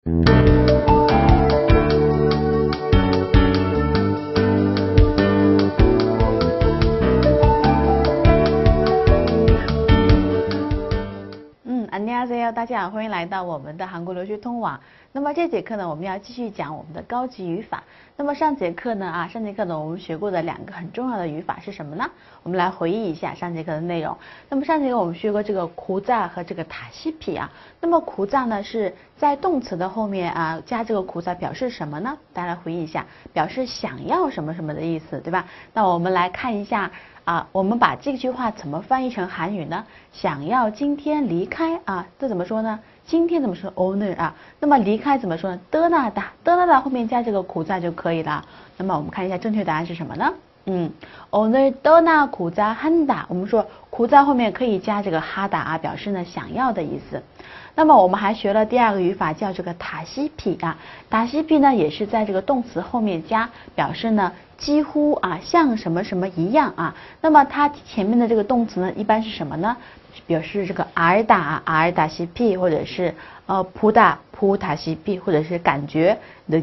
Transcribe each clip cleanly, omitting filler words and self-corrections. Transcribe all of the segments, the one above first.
안녕하세요，大家好，欢迎来到我们的韩国留学通网。那么这节课呢，我们要继续讲我们的高级语法。那么上节课呢，我们学过的两个很重要的语法是什么呢？我们来回忆一下上节课的内容。那么上节课我们学过这个고자和这个다시피啊。那么고자呢是在动词的后面啊加这个고자表示什么呢？大家来回忆一下，表示想要什么什么的意思，对吧？那我们来看一下。我们把这句话怎么翻译成韩语呢？想要今天离开啊，这怎么说呢？今天怎么说？오늘啊。那么离开怎么说呢？떠나다后面加这个고자就可以了。那么我们看一下正确答案是什么呢？오늘 떠나 고자 한다。我们说고자后面可以加这个하다啊，表示呢想要的意思。那么我们还学了第二个语法，叫这个다시피啊。다시피呢也是在这个动词后面加，表示呢几乎啊像什么什么一样啊。那么它前面的这个动词呢一般是什么呢？表示这个알다啊알다시피，或者是보다 보다시피，或者是感觉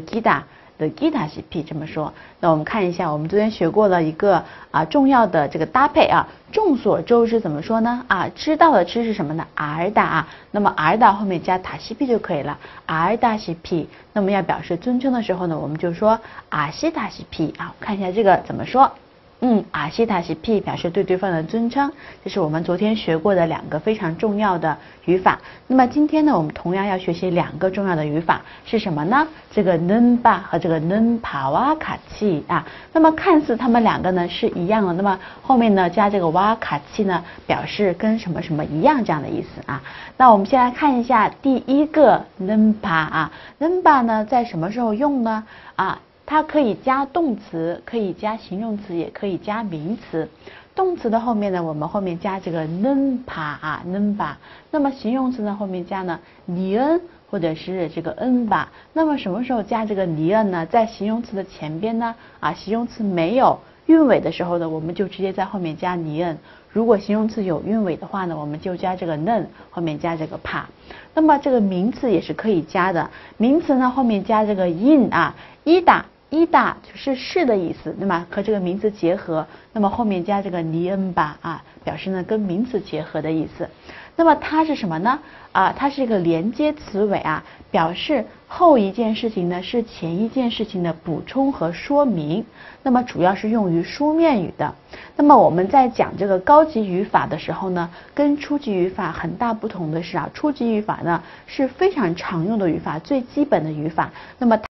느끼다시피这么说。那我们看一下，我们昨天学过了一个重要的这个搭配啊，众所周知怎么说呢？知道的知是什么呢？알다啊，那么알다后面加다시피就可以了，알다시피。那么要表示尊称的时候呢，我们就说아시다시피啊。看一下这个怎么说？아시다시피表示对对方的尊称，这是我们昨天学过的两个非常重要的语法。那么今天呢，我们同样要学习两个重要的语法是什么呢？这个는바和这个는바와 같이啊。那么看似他们两个呢是一样的，那么后面呢加这个와 같이呢，表示跟什么什么一样这样的意思啊。那我们先来看一下第一个는바啊，는바呢在什么时候用呢？它可以加动词，可以加形容词，也可以加名词。动词的后面呢，我们后面加这个는바啊는바。那么形容词呢后面加呢니은或者是这个은바。那么什么时候加这个니은呢？在形容词的前边呢形容词没有韵尾的时候呢，我们就直接在后面加니은。如果形容词有韵尾的话呢，我们就加这个는后面加这个파。那么这个名词也是可以加的，名词呢后面加这个인啊이다就是的意思，那么和这个名词结合，那么后面加这个니은吧啊，表示呢跟名词结合的意思。那么它是什么呢？它是一个连接词尾啊，表示后一件事情呢是前一件事情的补充和说明。那么主要是用于书面语的。那么我们在讲这个高级语法的时候呢，跟初级语法很大不同的是初级语法呢是非常常用的语法，最基本的语法。那么